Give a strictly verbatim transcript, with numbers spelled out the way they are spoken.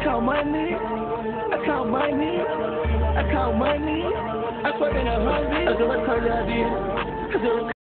count money, I count money, I count money. I swear in a hundred. I do a call you, I did. I do